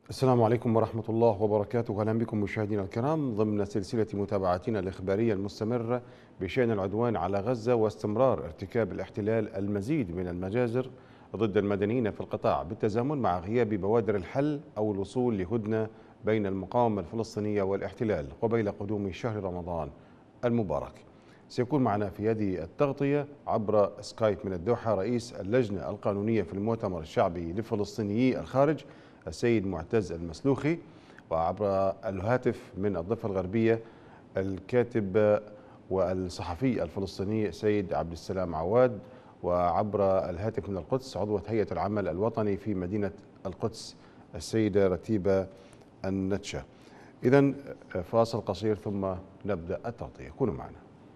السلام عليكم ورحمة الله وبركاته. أهلا بكم مشاهدينا الكرام ضمن سلسلة متابعتنا الإخبارية المستمرة بشأن العدوان على غزة واستمرار ارتكاب الاحتلال المزيد من المجازر ضد المدنيين في القطاع بالتزامن مع غياب بوادر الحل أو الوصول لهدنة بين المقاومة الفلسطينية والاحتلال قبيل قدوم شهر رمضان المبارك. سيكون معنا في هذه التغطية عبر سكايب من الدوحة رئيس اللجنة القانونية في المؤتمر الشعبي لفلسطينيي الخارج السيد معتز المسلوخي، وعبر الهاتف من الضفة الغربية الكاتب والصحفي الفلسطيني سيد عبد السلام عواد، وعبر الهاتف من القدس عضوة هيئة العمل الوطني في مدينة القدس السيدة رتيبة النتشة. إذن فاصل قصير ثم نبدأ التغطية، كونوا معنا.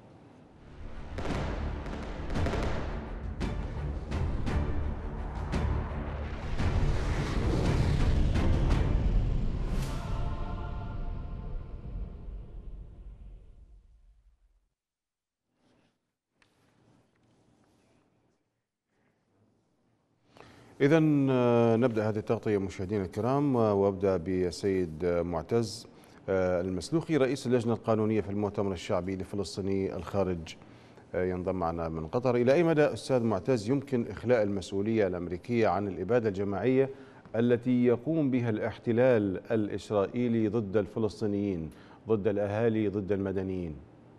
إذا نبدأ هذه التغطية مشاهدينا الكرام، وابدأ بالسيد معتز المسلوخي رئيس اللجنة القانونية في المؤتمر الشعبي لفلسطيني الخارج، ينضم معنا من قطر. إلى أي مدى أستاذ معتز يمكن إخلاء المسؤولية الأمريكية عن الإبادة الجماعية التي يقوم بها الاحتلال الإسرائيلي ضد الفلسطينيين، ضد الأهالي، ضد المدنيين؟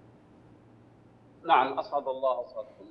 نعم، أسعد الله أوقاتكم.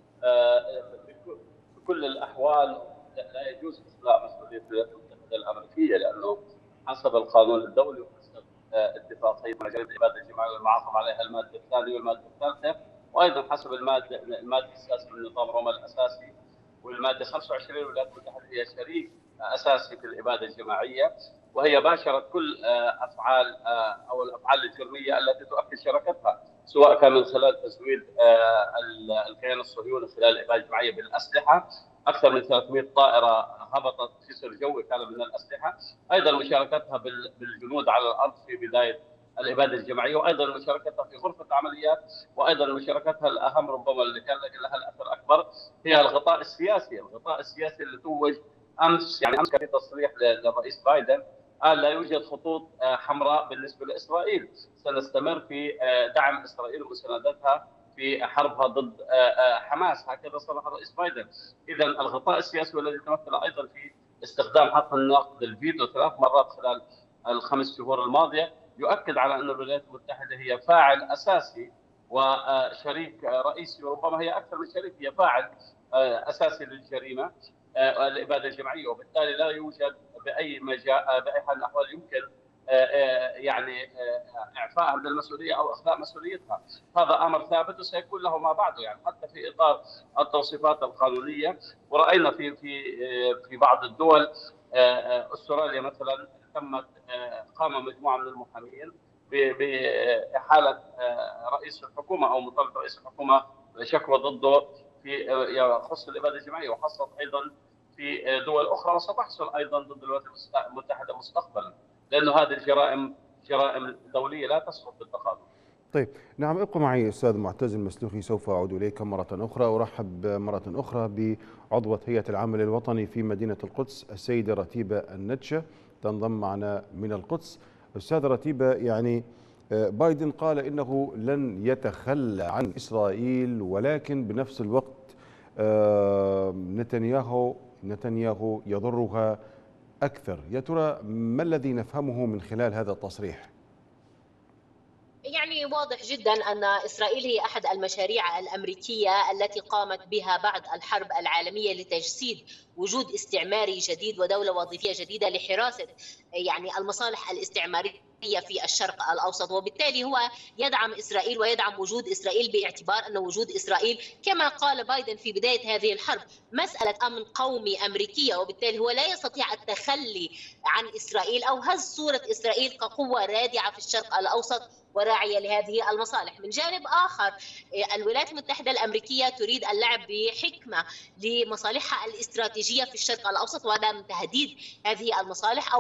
بكل الأحوال لا يجوز إخلاء مسؤولية الولايات المتحدة الأمريكية، لأنه حسب القانون الدولي وحسب اتفاقية مجال الإبادة الجماعية والمعاقب عليها المادة الثانية والمادة الثالثة، وأيضا حسب المادة السادسة من نظام روما الأساسي والمادة 25، الولايات المتحدة هي شريك أساسي في الإبادة الجماعية، وهي باشرت كل أفعال أو الأفعال الجرمية التي تؤكد شراكتها، سواء كان من خلال تزويد الكيان الصهيوني خلال الإبادة الجماعية بالأسلحة. أكثر من 300 طائرة هبطت جسر جوي كان من الأسلحة، أيضا مشاركتها بالجنود على الأرض في بداية الإبادة الجماعية، وأيضا مشاركتها في غرفة عمليات، وأيضا مشاركتها الأهم ربما اللي كان لها الأثر الأكبر هي الغطاء السياسي. الغطاء السياسي اللي توج أمس، يعني أمس كان في تصريح للرئيس بايدن قال لا يوجد خطوط حمراء بالنسبة لإسرائيل، سنستمر في دعم إسرائيل ومساندتها في حربها ضد حماس، هكذا صرح الرئيس بايدن. إذا الغطاء السياسي والذي تمثل أيضا في استخدام حق النقد الفيتو 3 مرات خلال ال5 شهور الماضية يؤكد على أن الولايات المتحدة هي فاعل أساسي وشريك رئيسي، وربما هي أكثر من شريك، هي فاعل أساسي للجريمة الإبادة الجماعية، وبالتالي لا يوجد بأي حال من الأحوال يمكن يعني اعفائها من المسؤوليه او اخلاء مسؤوليتها. هذا امر ثابت وسيكون له ما بعده، يعني حتى في اطار التوصيفات القانونيه. وراينا في بعض الدول، استراليا مثلا قام مجموعه من المحامين باحاله رئيس الحكومه او مطالبه رئيس الحكومه شكوى ضده في يخص الاباده الجماعيه، وحصلت ايضا في دول اخرى وستحصل ايضا ضد الولايات المتحده مستقبلا، لانه هذه الجرائم جرائم دوليه لا تسقط بالتقادم. طيب، نعم، ابقوا معي أستاذ معتز المسلوخي، سوف أعود إليك مرة أخرى. أرحب مرة أخرى بعضوة هيئة العمل الوطني في مدينة القدس السيدة رتيبة النتشة، تنضم معنا من القدس. أستاذ رتيبة، يعني بايدن قال إنه لن يتخلى عن إسرائيل، ولكن بنفس الوقت نتنياهو يضرها أكثر. يا ترى ما الذي نفهمه من خلال هذا التصريح؟ يعني واضح جدا أن إسرائيل هي أحد المشاريع الأمريكية التي قامت بها بعد الحرب العالمية لتجسيد وجود استعماري جديد ودولة وظيفية جديدة لحراسة يعني المصالح الاستعمارية في الشرق الأوسط، وبالتالي هو يدعم إسرائيل ويدعم وجود إسرائيل، باعتبار أن وجود إسرائيل كما قال بايدن في بداية هذه الحرب مسألة أمن قومي أمريكية، وبالتالي هو لا يستطيع التخلي عن إسرائيل أو هز صورة إسرائيل كقوة رادعة في الشرق الأوسط وراعية لهذه المصالح. من جانب آخر، الولايات المتحدة الأمريكية تريد اللعب بحكمة لمصالحها الاستراتيجية في الشرق الأوسط، وعدم تهديد هذه المصالح أو فتح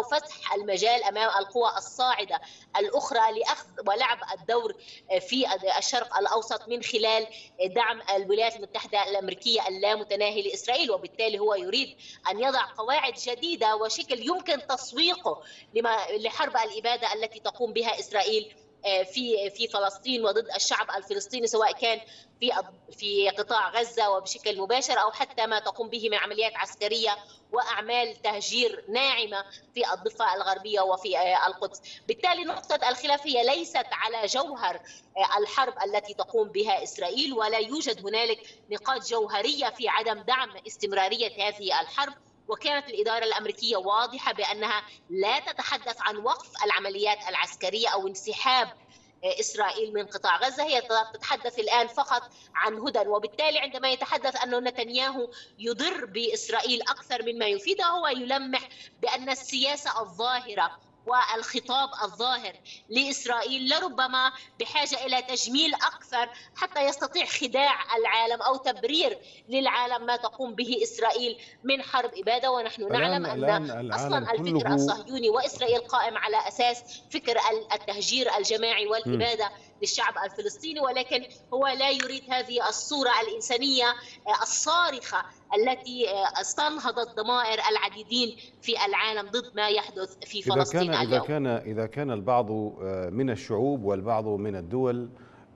يفتح المجال أمام القوى الصاعدة الأخرى لأخذ ولعب الدور في الشرق الأوسط من خلال دعم الولايات المتحدة الأمريكية اللامتناهي لإسرائيل. وبالتالي هو يريد أن يضع قواعد جديدة وشكل يمكن تسويقه لحرب الإبادة التي تقوم بها إسرائيل في فلسطين وضد الشعب الفلسطيني، سواء كان في قطاع غزة وبشكل مباشر أو حتى ما تقوم به من عمليات عسكرية وأعمال تهجير ناعمة في الضفة الغربية وفي القدس. بالتالي نقطة الخلاف هي ليست على جوهر الحرب التي تقوم بها إسرائيل، ولا يوجد هنالك نقاط جوهرية في عدم دعم استمرارية هذه الحرب. وكانت الإدارة الأمريكية واضحة بأنها لا تتحدث عن وقف العمليات العسكرية أو انسحاب إسرائيل من قطاع غزة، هي تتحدث الآن فقط عن هدى. وبالتالي عندما يتحدث أن نتنياهو يضر بإسرائيل أكثر مما يفيدها، هو يلمح بأن السياسة الظاهرة والخطاب الظاهر لإسرائيل لربما بحاجة إلى تجميل أكثر حتى يستطيع خداع العالم أو تبرير للعالم ما تقوم به إسرائيل من حرب إبادة. ونحن نعلم أن أصلا الفكر الصهيوني وإسرائيل قائم على أساس فكر التهجير الجماعي والإبادة للشعب الفلسطيني، ولكن هو لا يريد هذه الصورة الإنسانية الصارخة التي استنهضت ضمائر العديدين في العالم ضد ما يحدث في فلسطين اليوم. إذا كان البعض من الشعوب والبعض من الدول،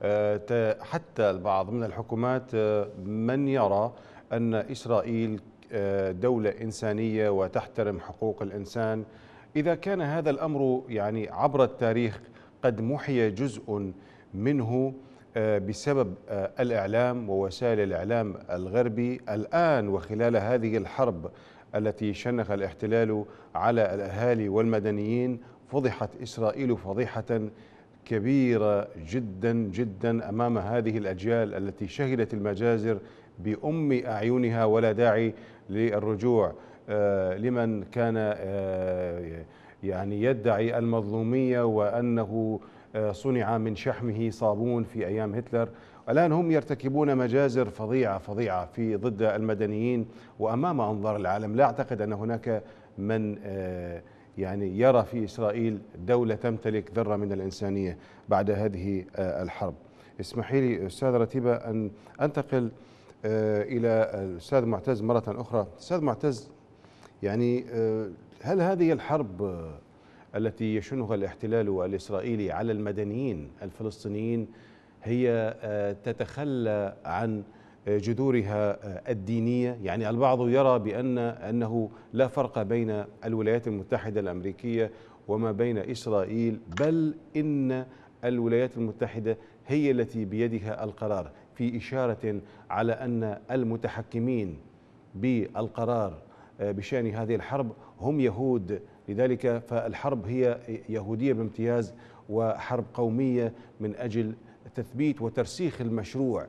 حتى البعض من الحكومات، من يرى أن إسرائيل دولة إنسانية وتحترم حقوق الإنسان، إذا كان هذا الأمر يعني عبر التاريخ قد محي جزء منه بسبب الإعلام ووسائل الإعلام الغربي، الآن وخلال هذه الحرب التي شنخ الاحتلال على الأهالي والمدنيين، فضحت إسرائيل فضيحة كبيرة جدا جدا أمام هذه الأجيال التي شهدت المجازر بأم أعينها. ولا داعي للرجوع لمن كان يعني يدعي المظلومية وأنه صنع من شحمه صابون في أيام هتلر. الآن هم يرتكبون مجازر فظيعة في ضد المدنيين وأمام أنظار العالم. لا أعتقد أن هناك من يعني يرى في إسرائيل دولة تمتلك ذرة من الإنسانية بعد هذه الحرب. اسمحي لي أستاذ رتيبة أن أنتقل إلى الأستاذ معتز مرة أخرى. أستاذ معتز، يعني هل هذه الحرب التي يشنها الاحتلال الإسرائيلي على المدنيين الفلسطينيين هي تتخلى عن جذورها الدينية؟ يعني البعض يرى أنه لا فرق بين الولايات المتحدة الأمريكية وما بين إسرائيل، بل إن الولايات المتحدة هي التي بيدها القرار، في إشارة على أن المتحكمين بالقرار بشأن هذه الحرب هم يهود. لذلك فالحرب هي يهودية بامتياز وحرب قومية من أجل تثبيت وترسيخ المشروع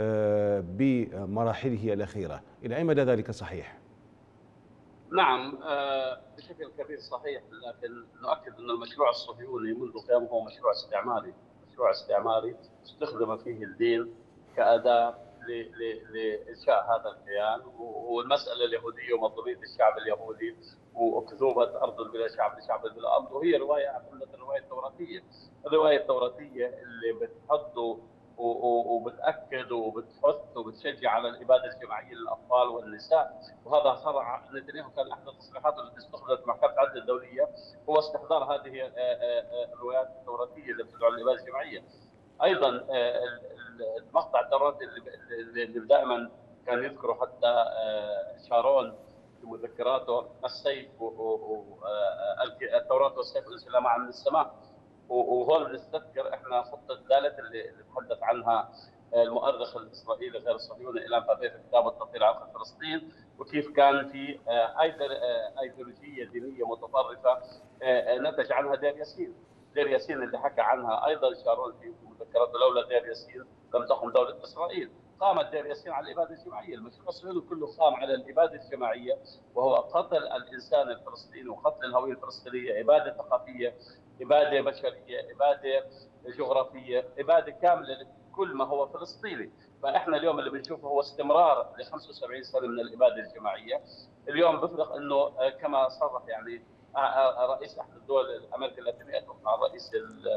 بمراحله الأخيرة. إلى أي مدى ذلك صحيح؟ نعم، بشكل كبير صحيح، لكن نؤكد أن المشروع الصهيوني منذ قيامه هو مشروع استعماري استخدم فيه الدين كأداة لإنشاء هذا الكيان، والمسألة اليهودية ومظلومية الشعب اليهودي وأكذوبة أرض البلا شعب لشعب البلا أرض، وهي رواية اعتمدت الرواية التوراتية اللي بتحض وبتأكد وبتحث وبتشجع على الإبادة الجماعية للأطفال والنساء. وهذا صرح نتنياهو، كان أحد التصريحات التي استخدمت محكمة العدل الدولية هو استحضار هذه الروايات التوراتية التي تدعو للإبادة الجماعية. أيضا المقطع التوراتي اللي دائما كان يذكره حتى شارون في مذكراته، السيف التوراة والسيف أنزل معا من السماء. وهون بنستذكر احنا خطه دالت اللي تحدث عنها المؤرخ الاسرائيلي غير الصهيوني إيلان بابيه في كتابه تطهير عقل فلسطين، وكيف كان في ايديولوجيه دينيه متطرفه نتج عنها دير ياسين اللي حكى عنها ايضا شارون في مذكراته، لولا دير ياسين لم تقم دوله اسرائيل. قامت دير ياسين على الاباده الجماعيه، المشروع الصهيوني كله قام على الاباده الجماعيه، وهو قتل الانسان الفلسطيني وقتل الهويه الفلسطينيه، اباده ثقافيه، إبادة بشرية، إبادة جغرافية، إبادة كاملة لكل ما هو فلسطيني. فإحنا اليوم اللي بنشوفه هو استمرار ل 75 سنة من الإبادة الجماعية. اليوم بفرق أنه كما صرح يعني رئيس احد الدول الامريكيه اللاتينيه، اتوقع رئيس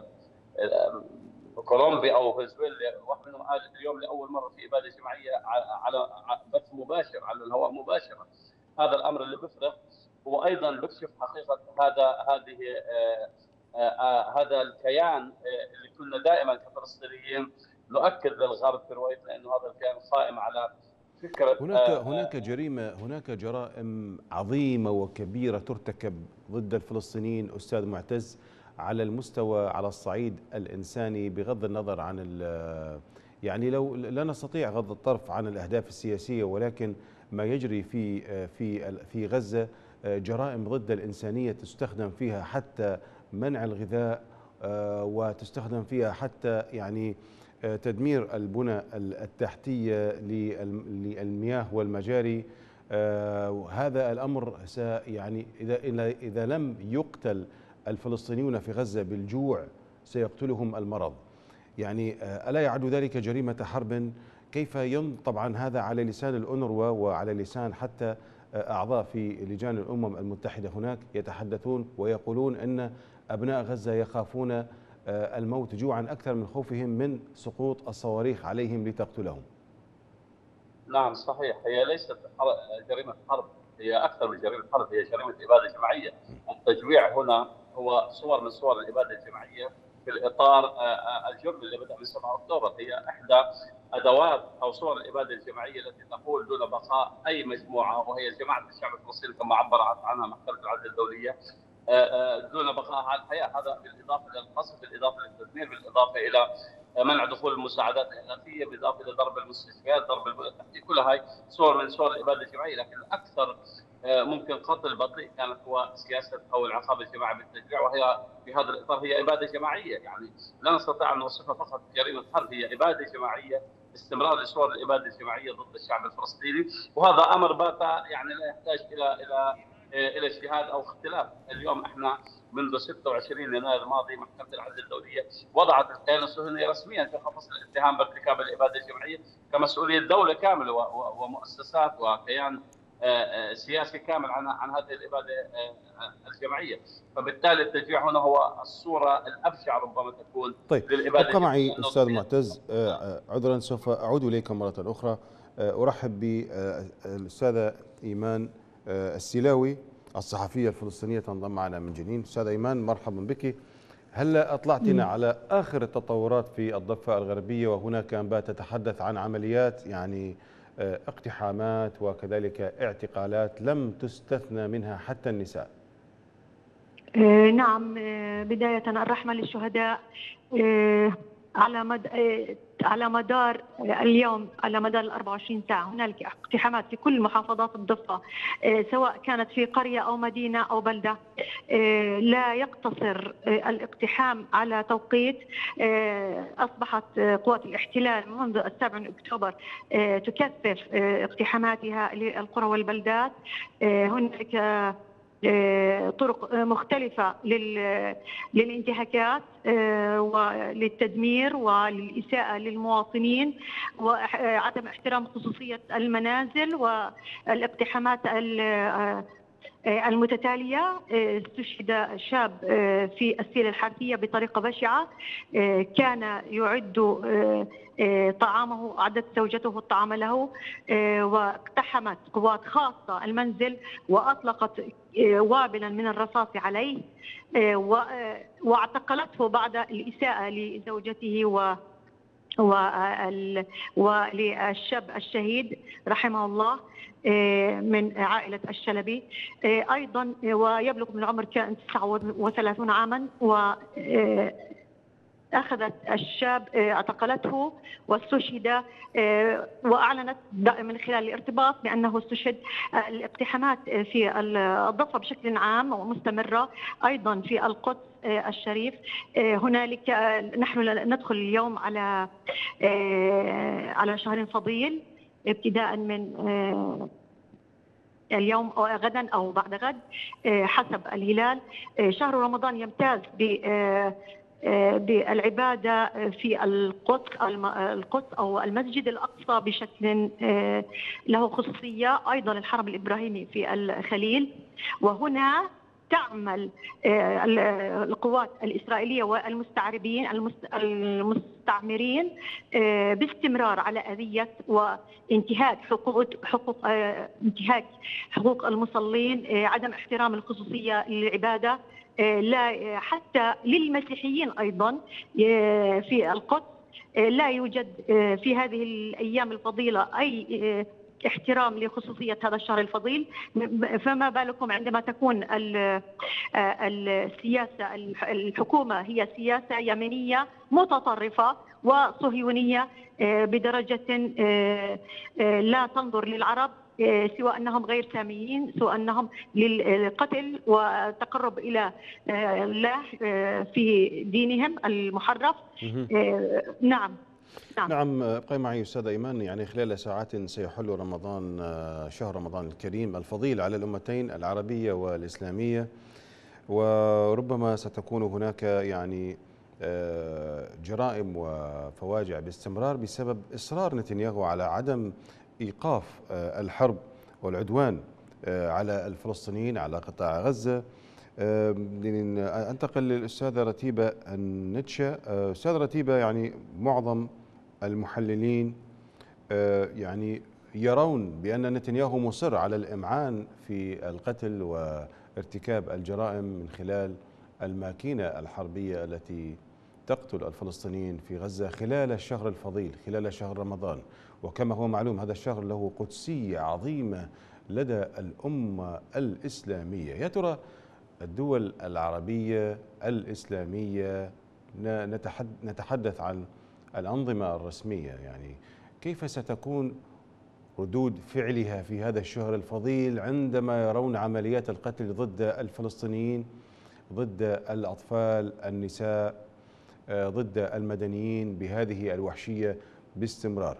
كولومبيا او فنزويلا، واحد منهم قال اليوم لاول مره في اباده جماعيه على بث مباشر على الهواء مباشره. هذا الامر اللي بيفرق، وايضا بكشف حقيقه هذا الكيان اللي كنا دائما كفلسطينيين نؤكد للغرب في رؤيتنا انه هذا الكيان قائم على فكره. هناك جرائم عظيمة وكبيرة ترتكب ضد الفلسطينيين أستاذ معتز، على المستوى على الصعيد الإنساني، بغض النظر عن يعني لو لا نستطيع غض الطرف عن الأهداف السياسية، ولكن ما يجري في غزة جرائم ضد الإنسانية، تستخدم فيها حتى منع الغذاء، وتستخدم فيها حتى يعني تدمير البنى التحتية للمياه والمجاري. هذا الأمر يعني إذا لم يقتل الفلسطينيون في غزة بالجوع سيقتلهم المرض. يعني ألا يعد ذلك جريمة حرب؟ كيف طبعا هذا على لسان الأونروا وعلى لسان حتى أعضاء في لجان الأمم المتحدة هناك يتحدثون ويقولون أن أبناء غزة يخافون الموت جوعا أكثر من خوفهم من سقوط الصواريخ عليهم لتقتلهم. نعم صحيح، هي ليست جريمة حرب، هي أكثر من جريمة حرب، هي جريمة إبادة جماعية. التجويع هنا هو صور من صور الإبادة الجماعية في الإطار الجرم اللي بدأ من 7 أكتوبر. هي إحدى أدوات أو صور الإبادة الجماعية التي تقول دون بقاء أي مجموعة، وهي جماعة الشعب الفلسطيني كما عبرت عنها محكمة العدل الدولية، دون بقاء على الحياة. هذا بالإضافة إلى القصف، بالإضافة للتدمير، بالإضافة إلى منع دخول المساعدات الإغاثية، بالإضافة إلى ضرب المستشفيات، ضرب البنى التحتية. كل هاي صور من صور الإبادة الجماعية. لكن الأكثر ممكن قتل بطيء كانت هو سياسة أو العقاب الجماعي بالتجويع، وهي في هذا الإطار هي إبادة جماعية. يعني لا نستطيع أن نوصفها فقط جريمة حرب، هي إبادة جماعية، استمرار لصور الإبادة الجماعية ضد الشعب الفلسطيني. وهذا أمر بات يعني لا يحتاج إلى اجتهاد أو اختلاف. اليوم احنا منذ 26 يناير الماضي محكمة العدل الدولية وضعت الكيان الصهيوني رسميا في قفص الاتهام بارتكاب الإبادة الجماعية كمسؤولية دولة كاملة ومؤسسات وكيان سياسي كامل عن هذه الإبادة الجماعية. فبالتالي التجويع هنا هو الصورة الأبشع ربما تكون للإبادة. ابقى معي أستاذ معتز، عذرا سوف أعود إليك مرة أخرى. أرحب بالأستاذة إيمان السلاوي الصحفية الفلسطينية تنضم معنا من جنين. أستاذة إيمان مرحبا بك. هل أطلعتنا على آخر التطورات في الضفة الغربية؟ وهناك أنباء تتحدث عن عمليات يعني اقتحامات وكذلك اعتقالات لم تستثنى منها حتى النساء. نعم، بداية الرحمة للشهداء. على مدار اليوم، على مدار 24 ساعة هنالك اقتحامات في كل محافظات الضفة، سواء كانت في قرية أو مدينة أو بلدة. لا يقتصر الاقتحام على توقيت. أصبحت قوات الاحتلال منذ 7 أكتوبر تكثف اقتحاماتها للقرى والبلدات. هنالك طرق مختلفة للانتهاكات وللتدمير وللإساءة للمواطنين وعدم احترام خصوصية المنازل والاقتحامات المتتالية. استشهد شاب في السيرة الحرثية بطريقة بشعة. كان يعد طعامه، أعدت زوجته الطعام له، واقتحمت قوات خاصة المنزل وأطلقت وابلا من الرصاص عليه، واعتقلته بعد الإساءة لزوجته وللشاب الشهيد رحمه الله من عائلة الشلبي. أيضا ويبلغ من العمر كان 39 عاما، أخذت الشاب اعتقلته واستشهد، وأعلنت من خلال الارتباط بأنه استشهد. الاقتحامات في الضفة بشكل عام ومستمرة، أيضا في القدس الشريف. هنالك نحن ندخل اليوم على شهر فضيل، ابتداء من اليوم أو غدا أو بعد غد حسب الهلال. شهر رمضان يمتاز بالعبادة في القدس أو المسجد الأقصى بشكل له خصوصية، أيضا الحرم الإبراهيمي في الخليل. وهنا تعمل القوات الإسرائيلية والمستعربين المستعمرين باستمرار على أذية وانتهاك انتهاك حقوق المصلين، عدم احترام الخصوصية للعبادة، لا حتى للمسيحيين أيضا في القدس. لا يوجد في هذه الأيام الفضيلة أي احترام لخصوصية هذا الشهر الفضيل، فما بالكم عندما تكون السياسة الحكومة هي سياسة يمينية متطرفة وصهيونية بدرجة لا تنظر للعرب سواء أنهم غير ساميين، سواء أنهم للقتل والتقرب إلى الله في دينهم المحرف. نعم. نعم. ابقي معي أستاذ أيمن. يعني خلال ساعات سيحل رمضان، شهر رمضان الكريم الفضيل على الأمتين العربية والإسلامية، وربما ستكون هناك يعني جرائم وفواجع باستمرار بسبب إصرار نتنياهو على عدم إيقاف الحرب والعدوان على الفلسطينيين على قطاع غزة. أنتقل للأستاذة رتيبة النتشة. أستاذة رتيبة، يعني معظم المحللين يعني يرون بأن نتنياهو مصر على الإمعان في القتل وارتكاب الجرائم من خلال الماكينة الحربية التي تقتل الفلسطينيين في غزة خلال الشهر الفضيل، خلال شهر رمضان. وكما هو معلوم هذا الشهر له قدسية عظيمة لدى الأمة الإسلامية. يا ترى الدول العربية الإسلامية، نتحدث عن الأنظمة الرسمية، يعني كيف ستكون ردود فعلها في هذا الشهر الفضيل عندما يرون عمليات القتل ضد الفلسطينيين، ضد الأطفال، النساء، ضد المدنيين بهذه الوحشية باستمرار؟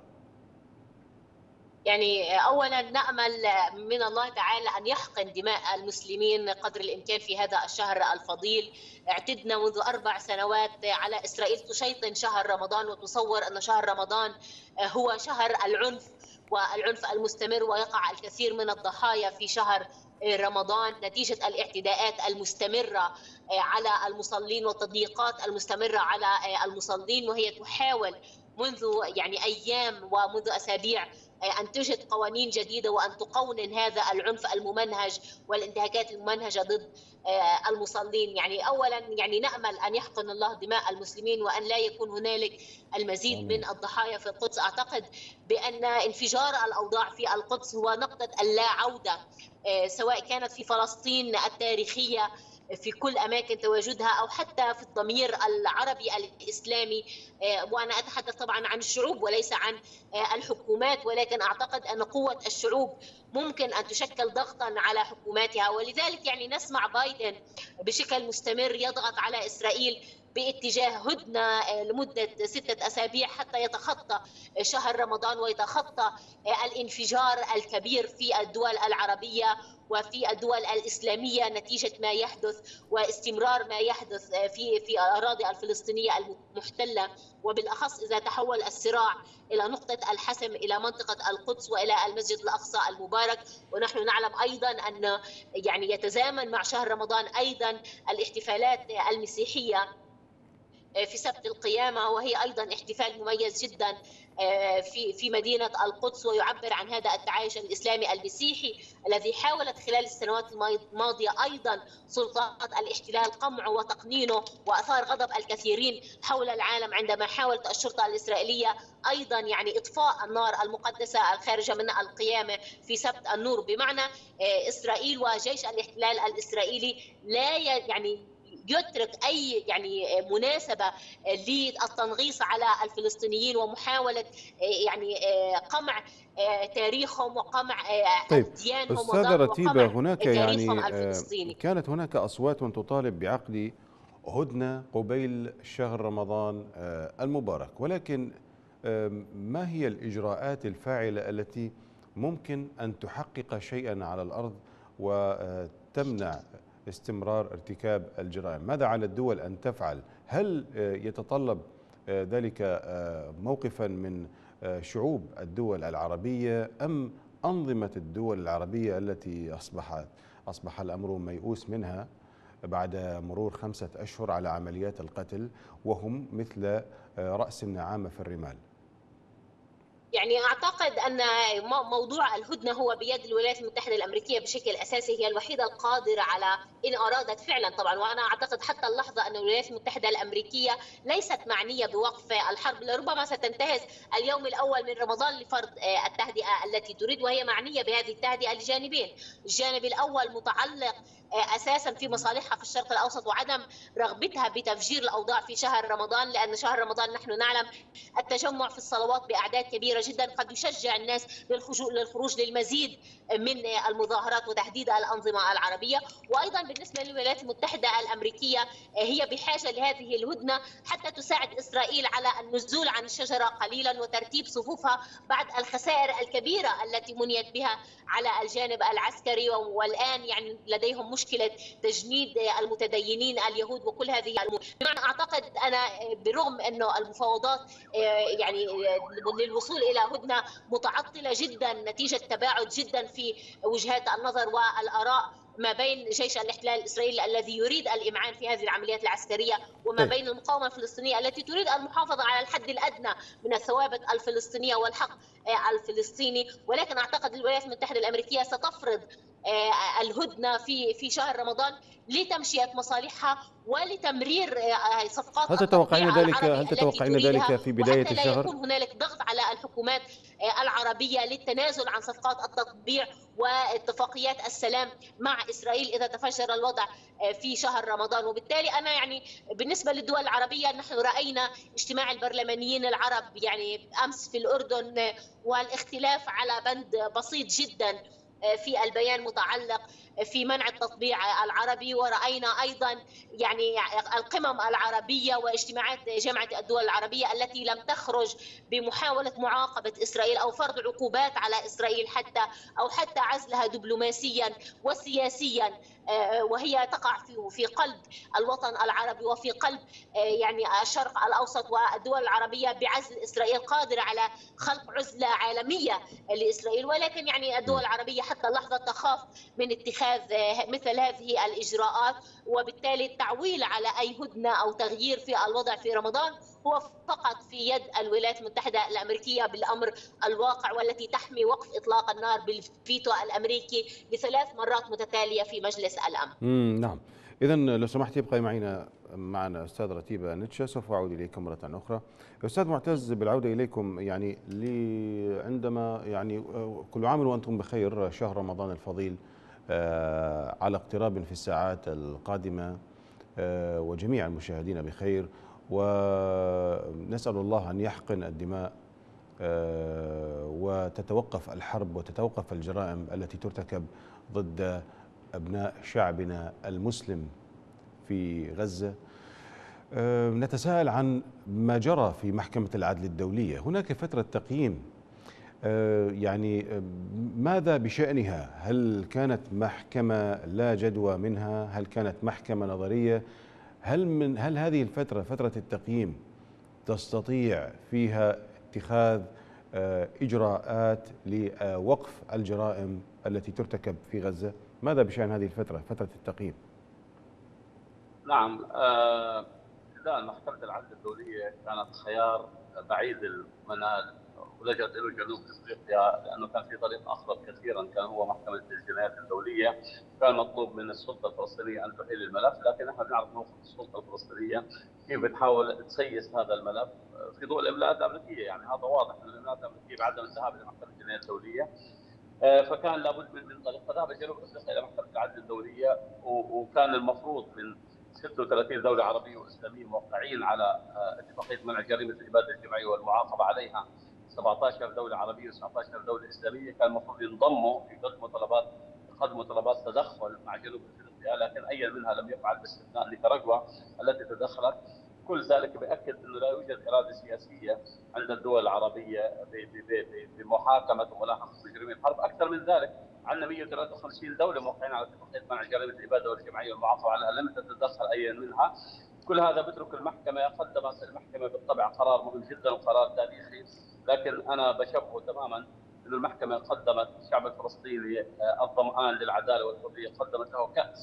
يعني أولا نأمل من الله تعالى أن يحقن دماء المسلمين قدر الإمكان في هذا الشهر الفضيل. اعتدنا منذ 4 سنوات على إسرائيل تشيطن شهر رمضان وتصور أن شهر رمضان هو شهر العنف والعنف المستمر، ويقع الكثير من الضحايا في شهر رمضان نتيجة الاعتداءات المستمرة على المصلين والتضييقات المستمرة على المصلين، وهي تحاول منذ يعني أيام ومنذ أسابيع أن تجد قوانين جديدة وأن تقنن هذا العنف الممنهج والانتهاكات الممنهجة ضد المصلين. يعني أولا يعني نأمل أن يحقن الله دماء المسلمين وأن لا يكون هنالك المزيد من الضحايا في القدس. أعتقد بأن انفجار الأوضاع في القدس هو نقطة اللا عودة، سواء كانت في فلسطين التاريخية في كل أماكن تواجدها أو حتى في الضمير العربي الإسلامي. وأنا أتحدث طبعا عن الشعوب وليس عن الحكومات، ولكن أعتقد أن قوة الشعوب ممكن أن تشكل ضغطا على حكوماتها، ولذلك يعني نسمع بايدن بشكل مستمر يضغط على إسرائيل باتجاه هدنة لمدة 6 أسابيع حتى يتخطى شهر رمضان ويتخطى الانفجار الكبير في الدول العربية وفي الدول الإسلامية نتيجة ما يحدث واستمرار ما يحدث في الأراضي الفلسطينية المحتلة، وبالأخص إذا تحول الصراع إلى نقطة الحسم إلى منطقة القدس وإلى المسجد الأقصى المبارك. ونحن نعلم أيضا أن يعني يتزامن مع شهر رمضان أيضا الاحتفالات المسيحية في سبت القيامة، وهي أيضا احتفال مميز جدا في مدينة القدس، ويعبر عن هذا التعايش الإسلامي المسيحي الذي حاولت خلال السنوات الماضية أيضا سلطات الاحتلال قمعه وتقنينه، وأثار غضب الكثيرين حول العالم عندما حاولت الشرطة الإسرائيلية أيضا يعني إطفاء النار المقدسة الخارجة من القيامة في سبت النور. بمعنى إسرائيل وجيش الاحتلال الإسرائيلي لا يعني يترك أي يعني مناسبة للتنغيص على الفلسطينيين ومحاولة يعني قمع تاريخهم وقمع ديانهم أستاذة رتيبة، هناك تاريخهم يعني الفلسطيني. كانت هناك أصوات تطالب بعقد هدنة قبيل شهر رمضان المبارك، ولكن ما هي الإجراءات الفاعلة التي ممكن أن تحقق شيئا على الأرض وتمنع استمرار ارتكاب الجرائم؟ ماذا على الدول أن تفعل؟ هل يتطلب ذلك موقفا من شعوب الدول العربية أم أنظمة الدول العربية التي أصبح الأمر ميؤوس منها بعد مرور 5 أشهر على عمليات القتل، وهم مثل رأس النعامة في الرمال؟ يعني اعتقد ان موضوع الهدنه هو بيد الولايات المتحده الامريكيه بشكل اساسي، هي الوحيده القادره على ان ارادت فعلا طبعا. وانا اعتقد حتى اللحظه ان الولايات المتحده الامريكيه ليست معنيه بوقف الحرب، لربما ستنتهز اليوم الاول من رمضان لفرض التهدئه التي تريد، وهي معنيه بهذه التهدئه لجانبين. الجانب الاول متعلق اساسا في مصالحها في الشرق الاوسط وعدم رغبتها بتفجير الاوضاع في شهر رمضان، لان شهر رمضان نحن نعلم التجمع في الصلوات باعداد كبيره جدا قد يشجع الناس للخروج للمزيد من المظاهرات وتهديد الانظمه العربيه. وايضا بالنسبه للولايات المتحده الامريكيه هي بحاجه لهذه الهدنه حتى تساعد اسرائيل على النزول عن الشجره قليلا وترتيب صفوفها بعد الخسائر الكبيره التي منيت بها على الجانب العسكري. والان يعني لديهم مشكله تجنيد المتدينين اليهود وكل هذه الامور. بمعنى اعتقد انا برغم انه المفاوضات يعني للوصول الى هدنه متعطله جدا نتيجه تباعد جدا في وجهات النظر والاراء ما بين جيش الاحتلال الاسرائيلي الذي يريد الامعان في هذه العمليات العسكريه، وما بين المقاومه الفلسطينيه التي تريد المحافظه على الحد الادنى من الثوابت الفلسطينيه والحق الفلسطيني. ولكن اعتقد الولايات المتحده الامريكيه ستفرض الهدنه في شهر رمضان لتمشيه مصالحها ولتمرير صفقات التطبيع العربي التي تريدها، في بداية وحتى لا الشهر؟ يكون هنالك ضغط على الحكومات العربية للتنازل عن صفقات التطبيع واتفاقيات السلام مع إسرائيل إذا تفجر الوضع في شهر رمضان. وبالتالي أنا يعني بالنسبة للدول العربية نحن رأينا اجتماع البرلمانيين العرب يعني أمس في الأردن، والاختلاف على بند بسيط جدا في البيان متعلق في منع التطبيع العربي. ورأينا أيضا يعني القمم العربية واجتماعات جامعة الدول العربية التي لم تخرج بمحاولة معاقبة إسرائيل أو فرض عقوبات على إسرائيل أو حتى عزلها دبلوماسيا وسياسيا، وهي تقع في قلب الوطن العربي وفي قلب يعني الشرق الأوسط والدول العربية بعزل إسرائيل، قادرة على خلق عزلة عالمية لإسرائيل. ولكن يعني الدول العربية حتى اللحظة تخاف من اتخاذ مثل هذه الإجراءات، وبالتالي التعويل على أي هدنة أو تغيير في الوضع في رمضان هو فقط في يد الولايات المتحدة الأمريكية بالأمر الواقع، والتي تحمي وقف إطلاق النار بالفيتو الأمريكي ل3 مرات متتالية في مجلس الأمن. نعم. إذا لو سمحت يبقى معنا أستاذ رتيبة نتشا، سوف أعود إليكم مرة أخرى. أستاذ معتز، بالعودة إليكم يعني عندما يعني كل عام وأنتم بخير، شهر رمضان الفضيل على اقتراب في الساعات القادمة، وجميع المشاهدين بخير، ونسأل الله أن يحقن الدماء وتتوقف الحرب وتتوقف الجرائم التي ترتكب ضد أبناء شعبنا المسلم في غزة. نتساءل عن ما جرى في محكمة العدل الدولية. هناك فترة تقييم، يعني ماذا بشأنها؟ هل كانت محكمة لا جدوى منها؟ هل كانت محكمة نظرية؟ هل هذه الفترة، فترة التقييم، تستطيع فيها اتخاذ إجراءات لوقف الجرائم التي ترتكب في غزة؟ ماذا بشأن هذه الفترة، فترة التقييم؟ نعم، محكمة العدل الدولية كانت خيار بعيد المنال ولجأت إلى جنوب افريقيا لانه كان في طريق اخر كثيرا، كان هو محكمه الجنايات الدوليه. كان مطلوب من السلطه الفلسطينيه ان تحيل الملف، لكن نحن نعرف موقف السلطه الفلسطينيه كيف بتحاول تسيس هذا الملف في ضوء الاملاءات الامريكيه. يعني هذا واضح ان الاملاءات الامريكيه بعدم الذهاب الى محكمه الجنايات الدوليه، فكان لابد من طريق، فذهب جنوب افريقيا الى محكمه العدل الدوليه، وكان المفروض من 36 دوله عربيه واسلاميه موقعين على اتفاقيه منع جريمه الاباده الجماعيه والمعاقبه عليها 17 دوله عربيه و19 دوله اسلاميه، كان المفروض ينضموا يقدموا طلبات تدخل مع جنوب افريقيا، لكن اي منها لم يفعل باستثناء نيكاراغوا التي تدخلت. كل ذلك بيأكد انه لا يوجد اراده سياسيه عند الدول العربيه بمحاكمه وملاحقه مجرمي الحرب. اكثر من ذلك، عندنا 153 دوله موقعين على اتفاقيه منع جريمه الاباده والجماعيه والمعاقبه عليها، لم تتدخل اي منها. كل هذا بترك المحكمه. قدمت المحكمه بالطبع قرار مهم جدا وقرار تاريخي، لكن انا بشبهه تماما أن المحكمه قدمت الشعب الفلسطيني الظمآن للعداله والحريه، قدمت له كأس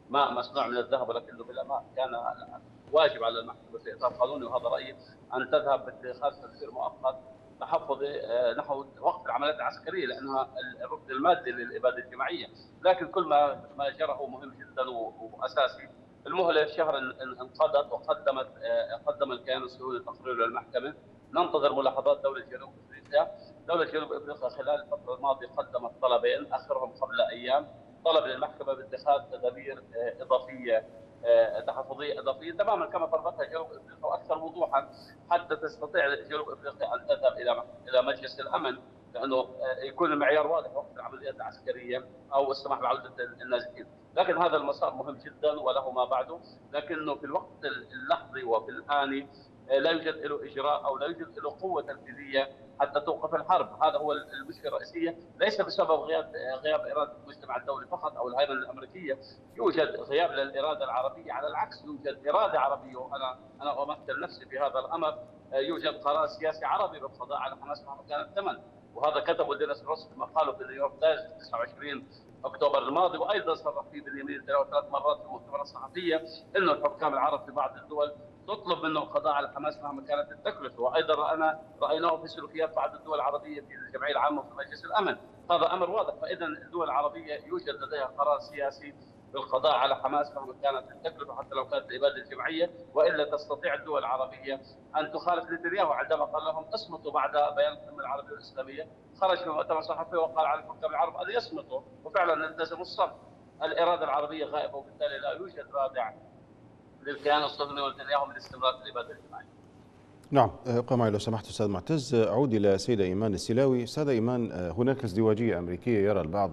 ماء مصنوع من الذهب ولكنه بالأماء، كان واجب على المحكمة في إطار قانوني، وهذا رأيي، أن تذهب باتخاذ تدبير مؤقت تحفظي نحو وقف العمليات العسكرية، لأنها الركن المادي للإبادة الجماعية. لكن كل ما جرى هو مهم جدا وأساسي. المهلة شهر انقضت، قدم الكيان السعودي تقرير للمحكمة. ننتظر ملاحظات دولة جنوب أفريقيا. دولة جنوب أفريقيا خلال الفترة الماضية قدمت طلبين، آخرهم قبل أيام، طلب للمحكمة باتخاذ تدابير إضافية تحفظيه اضافيه تماما كما طلبتها جنوب افريقيا، واكثر وضوحا، حتى تستطيع جنوب افريقيا ان تذهب الى مجلس الامن، لانه يكون المعيار واضح وقت العمليات العسكريه او السماح بعوده النازحين. لكن هذا المسار مهم جدا وله ما بعده، لكنه في الوقت اللحظي وفي الآن لا يوجد له اجراء او لا يوجد له قوه تنفيذيه حتى توقف الحرب. هذا هو المشكله الرئيسيه، ليس بسبب غياب اراده المجتمع الدولي فقط او الهيمنه الامريكيه. يوجد غياب للاراده العربيه، على العكس يوجد اراده عربيه، وانا امثل نفسي في هذا الامر. يوجد قرار سياسي عربي بالقضاء على حماس مهما كان الثمن، وهذا كتبه دينيس روس في مقاله في نيويورك تايمز 29 اكتوبر الماضي، وايضا صرح فيه باليمين 3 مرات في مؤتمرات صحفيه انه الحكام العرب في بعض الدول تطلب منه القضاء على حماس مهما كانت التكلفه، وايضا رايناه في سلوكيات بعض الدول العربيه في الجمعيه العامه وفي مجلس الامن. هذا امر واضح. فاذا الدول العربيه يوجد لديها قرار سياسي بالقضاء على حماس مهما كانت التكلفه، حتى لو كانت الاباده الجماعيه، والا تستطيع الدول العربيه ان تخالف نتنياهو عندما قال لهم اصمتوا بعد بيان القمه العربيه والاسلاميه. خرج في مؤتمر صحفي وقال على الحكام العرب ان يصمتوا، وفعلا التزموا الصمت. الاراده العربيه غائبه، وبالتالي لا يوجد رادع للكيان الصهيوني ونتنياهو من استمرار الاباده الجماعيه. نعم، ابقى معي لو سمحت أستاذ معتز. أعود إلى سيدة إيمان السلاوي. سيدة إيمان، هناك ازدواجية أمريكية يرى البعض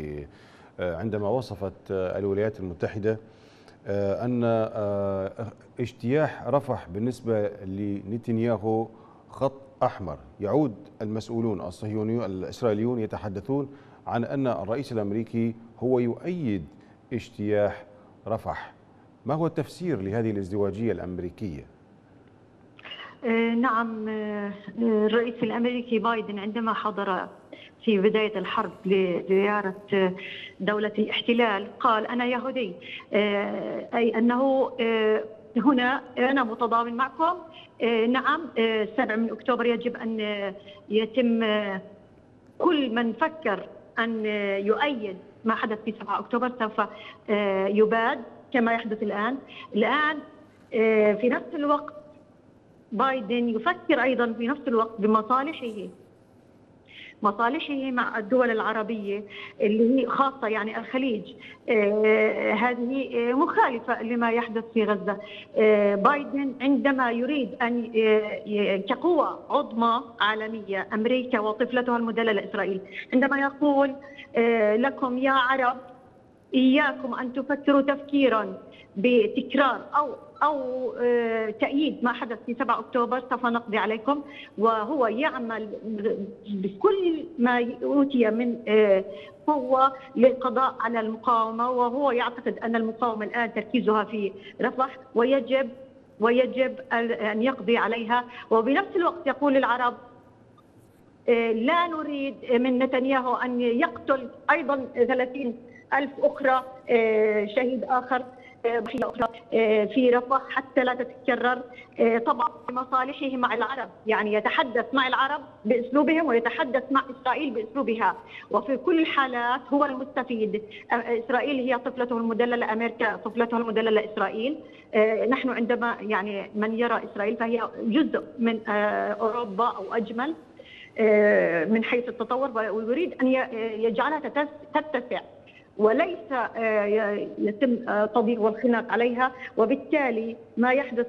عندما وصفت الولايات المتحدة أن اجتياح رفح بالنسبة لنتنياهو خط أحمر. يعود المسؤولون الصهيونيون الإسرائيليون يتحدثون عن أن الرئيس الأمريكي هو يؤيد اجتياح رفح. ما هو التفسير لهذه الازدواجية الأمريكية؟ نعم، الرئيس الأمريكي بايدن عندما حضر في بداية الحرب لزيارة دولة الاحتلال قال أنا يهودي، أي أنه هنا أنا متضامن معكم. نعم، 7 من أكتوبر يجب أن يتم، كل من فكر أن يؤيد ما حدث في 7 أكتوبر سوف يباد كما يحدث الآن. في نفس الوقت بايدن يفكر أيضا في نفس الوقت بمصالحه مع الدول العربية اللي هي خاصة يعني الخليج. هذه مخالفة لما يحدث في غزة. بايدن عندما يريد أن كقوة عظمى عالمية، أمريكا وطفلتها المدللة إسرائيل، عندما يقول لكم يا عرب إياكم أن تفكروا تفكيرا بتكرار أو تأييد ما حدث في 7 أكتوبر، سوف نقضي عليكم. وهو يعمل بكل ما أوتي من قوة للقضاء على المقاومة، وهو يعتقد أن المقاومة الآن تركيزها في رفح، ويجب أن يقضي عليها. وبنفس الوقت يقول للعرب لا نريد من نتنياهو أن يقتل أيضا 30,000 أخرى، شهيد آخر، ضحية أخرى في رفح حتى لا تتكرر. طبعا مصالحه مع العرب، يعني يتحدث مع العرب بأسلوبهم ويتحدث مع إسرائيل بأسلوبها، وفي كل الحالات هو المستفيد. إسرائيل هي طفلته المدللة، أمريكا طفلتها المدللة إسرائيل. نحن عندما يعني من يرى إسرائيل فهي جزء من أوروبا أو أجمل من حيث التطور، ويريد أن يجعلها تتسع وليس يتم تضييق والخناق عليها. وبالتالي ما يحدث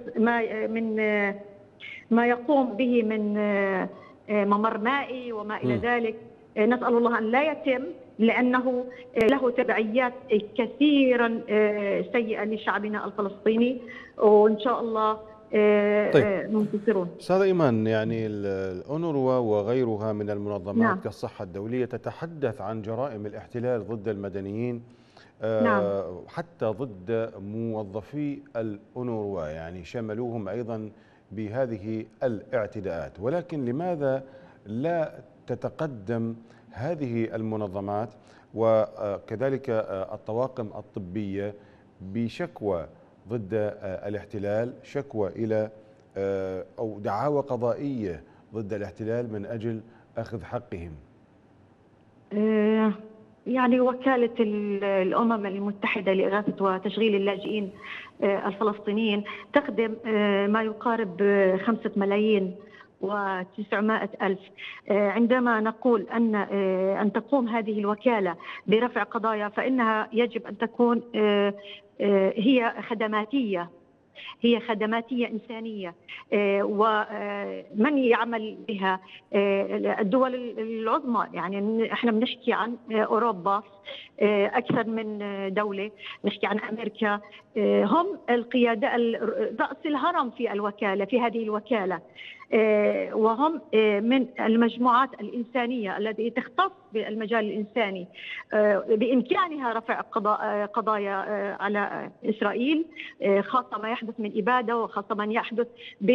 ما يقوم به من ممر مائي وما إلى ذلك، نسأل الله أن لا يتم، لأنه له تبعيات كثيرا سيئة لشعبنا الفلسطيني، وإن شاء الله منتصرون. أستاذة إيمان، يعني الأونروا وغيرها من المنظمات نعم. كالصحة الدولية تتحدث عن جرائم الاحتلال ضد المدنيين، نعم. حتى ضد موظفي الأونروا، يعني شملوهم أيضا بهذه الاعتداءات. ولكن لماذا لا تتقدم هذه المنظمات وكذلك الطواقم الطبية بشكوى ضد الاحتلال، شكوى إلى أو دعاوى قضائية ضد الاحتلال من أجل أخذ حقهم؟ يعني وكالة الأمم المتحدة لإغاثة وتشغيل اللاجئين الفلسطينيين تخدم ما يقارب 5,900,000. عندما نقول أن تقوم هذه الوكالة برفع قضايا فإنها يجب أن تكون هي خدماتية، هي خدماتية إنسانية، ومن يعمل بها الدول العظمى. يعني احنا بنحكي عن أوروبا أكثر من دولة، نحكي عن أمريكا، هم القيادة رأس الهرم في الوكالة، في هذه الوكالة، وهم من المجموعات الإنسانية التي تختص بالمجال الإنساني. بإمكانها رفع قضايا على إسرائيل، خاصة ما يحدث من إبادة، وخاصة ما يحدث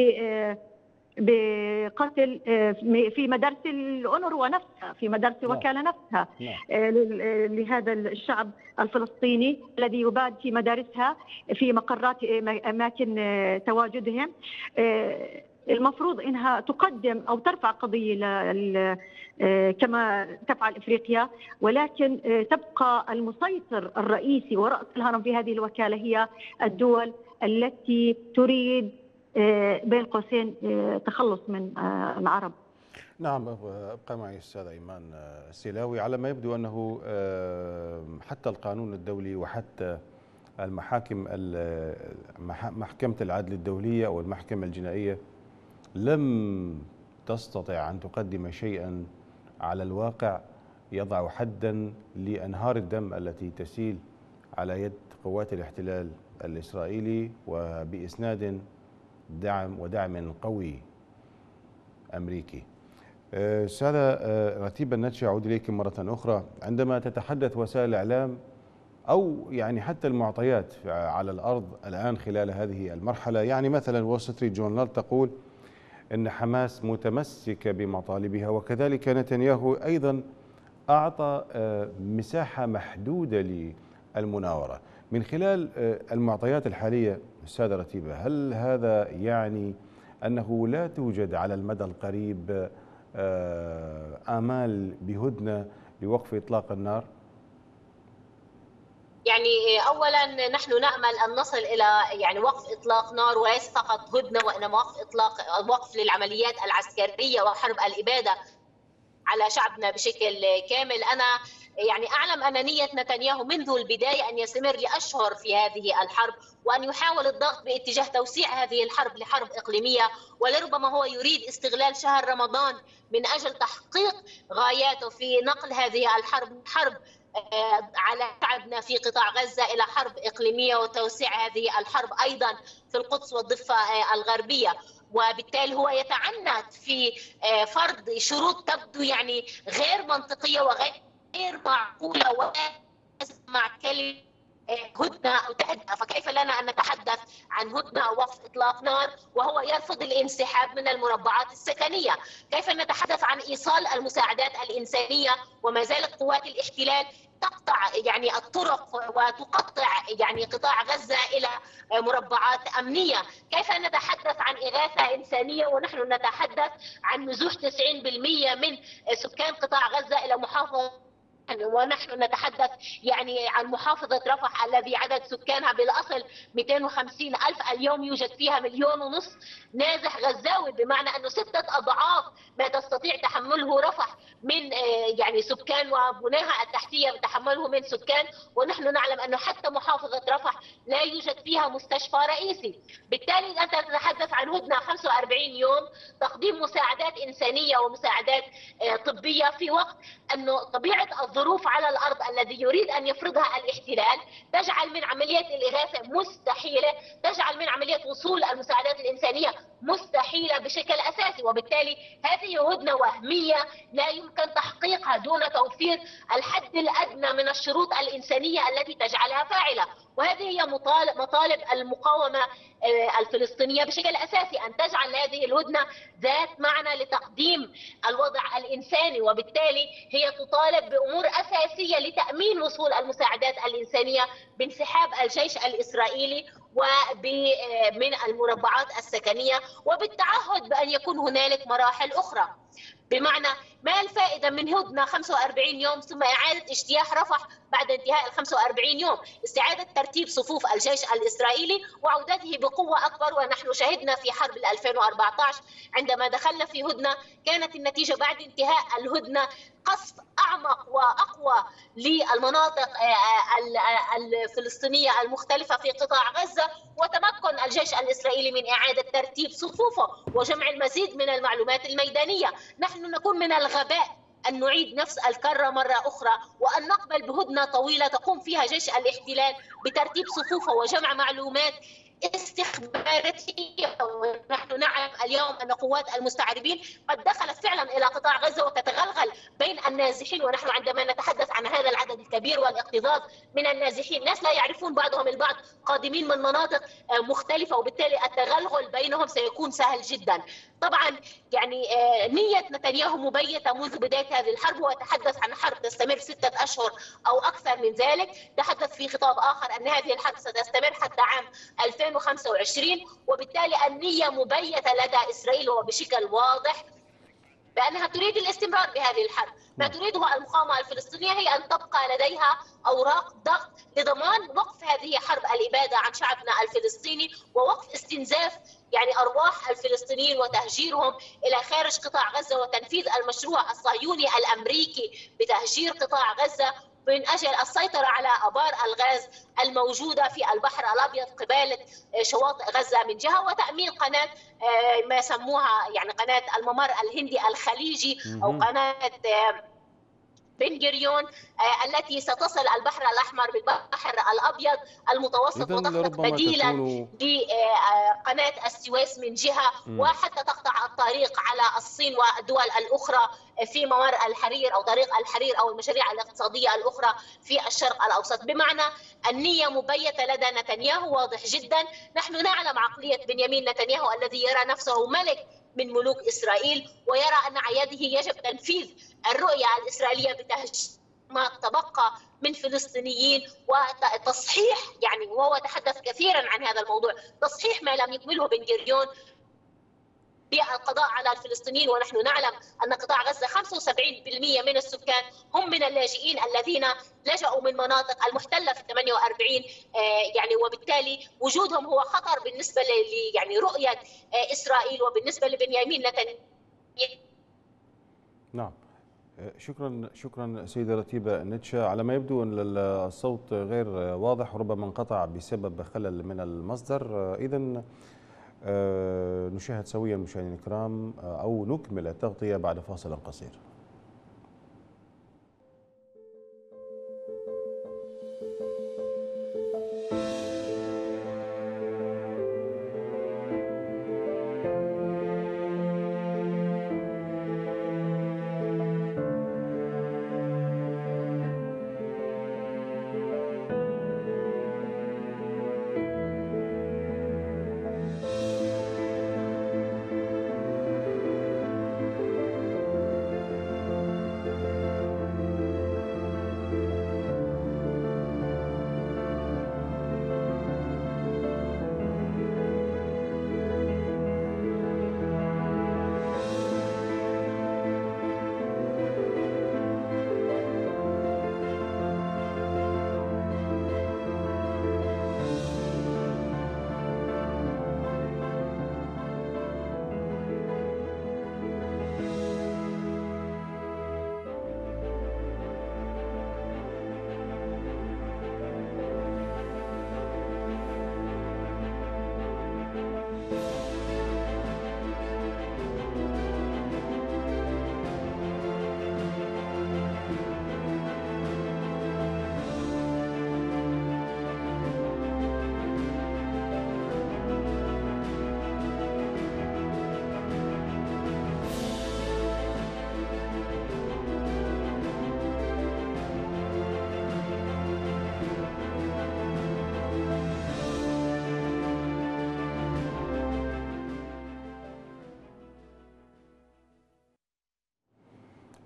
بقتل في مدارس الأونروا نفسها، في مدارس الوكالة نفسها، لهذا الشعب الفلسطيني الذي يباد في مدارسها، في مقرات أماكن تواجدهم. المفروض انها تقدم او ترفع قضيه كما تفعل افريقيا، ولكن تبقى المسيطر الرئيسي ورأس الهرم في هذه الوكاله هي الدول التي تريد بين قوسين تخلص من العرب. نعم، ابقى معي استاذ ايمان السلاوي. على ما يبدو انه حتى القانون الدولي وحتى المحاكم، محكمة العدل الدولية او المحكمة الجنائية لم تستطع أن تقدم شيئا على الواقع يضع حدا لأنهار الدم التي تسيل على يد قوات الاحتلال الإسرائيلي، وبإسناد ودعم قوي أمريكي. سادة رتيب النتشي، أعود إليك مرة أخرى. عندما تتحدث وسائل الإعلام أو يعني حتى المعطيات على الأرض الآن خلال هذه المرحلة، يعني مثلا وول ستريت جورنال تقول إن حماس متمسكة بمطالبها، وكذلك نتنياهو أيضا أعطى مساحة محدودة للمناورة. من خلال المعطيات الحالية أستاذة رتيبة، هل هذا يعني أنه لا توجد على المدى القريب آمال بهدنة لوقف إطلاق النار؟ يعني اولا نحن نامل ان نصل الى يعني وقف اطلاق نار، وليس فقط هدنه وانما وقف للعمليات العسكريه وحرب الاباده على شعبنا بشكل كامل. انا يعني اعلم ان نيه نتنياهو منذ البدايه ان يستمر لاشهر في هذه الحرب، وان يحاول الضغط باتجاه توسيع هذه الحرب لحرب اقليميه، ولربما هو يريد استغلال شهر رمضان من اجل تحقيق غاياته في نقل هذه الحرب حرب على شعبنا في قطاع غزة إلى حرب إقليمية، وتوسيع هذه الحرب أيضا في القدس والضفة الغربية. وبالتالي هو يتعنت في فرض شروط تبدو يعني غير منطقية وغير معقولة، ولا مع كلمة هدنة أو تهدئة. فكيف لنا أن نتحدث عن هدنة أو وقف إطلاق نار وهو يرفض الانسحاب من المربعات السكنية؟ كيف نتحدث عن إيصال المساعدات الإنسانية وما زالت قوات الاحتلال تقطع يعني الطرق وتقطع يعني قطاع غزة إلى مربعات أمنية؟ كيف نتحدث عن إغاثة إنسانية ونحن نتحدث عن نزوح 90% من سكان قطاع غزة إلى محافظة، ونحن نتحدث يعني عن محافظة رفح الذي عدد سكانها بالأصل 250,000، اليوم يوجد فيها 1.5 مليون نازح غزاوي، بمعنى أنه 6 أضعاف ما تستطيع تحمله رفح من يعني سكان وبناها التحتية بتحمله من سكان. ونحن نعلم أنه حتى محافظة رفح لا يوجد فيها مستشفى رئيسي. بالتالي أنت تتحدث عن هدنة 45 يوم تقديم مساعدات إنسانية ومساعدات طبية، في وقت أنه طبيعة الظروف على الأرض الذي يريد أن يفرضها الاحتلال تجعل من عملية الإغاثة مستحيلة، تجعل من عملية وصول المساعدات الإنسانية مستحيلة بشكل أساسي، وبالتالي هذه هدنة وهمية لا يمكن تحقيقها دون توفير الحد الأدنى من الشروط الإنسانية التي تجعلها فاعلة. وهذه هي مطالب المقاومة الفلسطينية بشكل أساسي، أن تجعل هذه الهدنة ذات معنى لتقديم الوضع الإنساني، وبالتالي هي تطالب بأمور أساسية لتأمين وصول المساعدات الإنسانية، بانسحاب الجيش الإسرائيلي ومن المربعات السكنية، وبالتعهد بأن يكون هنالك مراحل أخرى. بمعنى ما الفائدة من هدنة 45 يوم ثم إعادة اجتياح رفح بعد انتهاء ال 45 يوم، استعادة ترتيب صفوف الجيش الإسرائيلي وعودته بقوة أكبر. ونحن شهدنا في حرب 2014 عندما دخلنا في هدنة كانت النتيجة بعد انتهاء الهدنة قصف أعمق وأقوى للمناطق الفلسطينية المختلفة في قطاع غزة، وتمكن الجيش الإسرائيلي من إعادة ترتيب صفوفه وجمع المزيد من المعلومات الميدانية. نحن نكون من الغباء أن نعيد نفس الكرة مرة أخرى، وأن نقبل بهدنة طويلة تقوم فيها جيش الاحتلال بترتيب صفوفه وجمع معلومات استخباراتية. ونحن نعلم اليوم أن قوات المستعربين قد دخلت فعلا إلى قطاع غزة وتتغلغل بين النازحين، ونحن عندما نتحدث عن هذا العدد الكبير والاكتظاظ من النازحين، ناس لا يعرفون بعضهم البعض، قادمين من مناطق مختلفة، وبالتالي التغلغل بينهم سيكون سهل جدا. طبعا يعني نية نتنياهو مبيتة منذ بداية هذه الحرب، وتحدث عن حرب تستمر 6 أشهر أو أكثر من ذلك. تحدث في خطاب آخر أن هذه الحرب ستستمر حتى عام 2025، وبالتالي النية مبيتة لدى إسرائيل وبشكل واضح بأنها تريد الاستمرار بهذه الحرب. ما تريده المقاومة الفلسطينية هي أن تبقى لديها أوراق ضغط لضمان وقف هذه حرب الإبادة عن شعبنا الفلسطيني، ووقف استنزاف يعني أرواح الفلسطينيين وتهجيرهم إلى خارج قطاع غزة، وتنفيذ المشروع الصهيوني الأمريكي بتهجير قطاع غزة من أجل السيطرة على آبار الغاز الموجودة في البحر الأبيض قبالة شواطئ غزة من جهة، وتأمين قناة ما سموها يعني قناة الممر الهندي الخليجي أو قناة بن غوريون التي ستصل البحر الأحمر بالبحر الأبيض المتوسط، وتخلق بديلا لقناة السويس من جهة، وحتى تقطع الطريق على الصين والدول الأخرى في ممر الحرير أو طريق الحرير أو المشاريع الاقتصادية الأخرى في الشرق الأوسط. بمعنى النية مبيتة لدى نتنياهو واضح جدا. نحن نعلم عقلية بنيامين نتنياهو الذي يرى نفسه ملك من ملوك إسرائيل، ويرى أن عياده يجب تنفيذ الرؤية الإسرائيلية بتهجير ما تبقى من فلسطينيين وتصحيح، يعني وهو تحدث كثيرا عن هذا الموضوع، تصحيح ما لم يكمله بن غوريون بالقضاء على الفلسطينيين. ونحن نعلم أن قطاع غزة 75% من السكان هم من اللاجئين الذين لجأوا من مناطق المحتلة في 48 يعني، وبالتالي وجودهم هو خطر بالنسبة يعني رؤية إسرائيل وبالنسبة لبنيامين نتنياهو. نعم، شكرا سيدة رتيبة نتشا. على ما يبدو أن الصوت غير واضح، ربما انقطع بسبب خلل من المصدر. إذن نشاهد سويا مشاهدينا الكرام أو نكمل التغطية بعد فاصل قصير.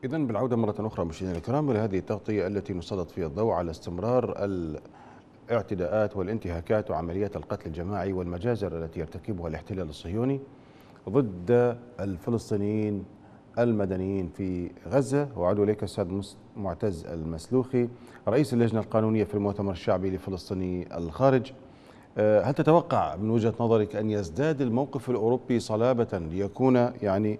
إذا بالعودة مرة أخرى مشاهدينا الكرام إلى هذه التغطية التي نسلط فيها الضوء على استمرار الاعتداءات والانتهاكات وعمليات القتل الجماعي والمجازر التي يرتكبها الاحتلال الصهيوني ضد الفلسطينيين المدنيين في غزة. وأعود إليك أستاذ معتز المسلوخي رئيس اللجنة القانونية في المؤتمر الشعبي لفلسطيني الخارج. هل تتوقع من وجهة نظرك أن يزداد الموقف الأوروبي صلابة ليكون يعني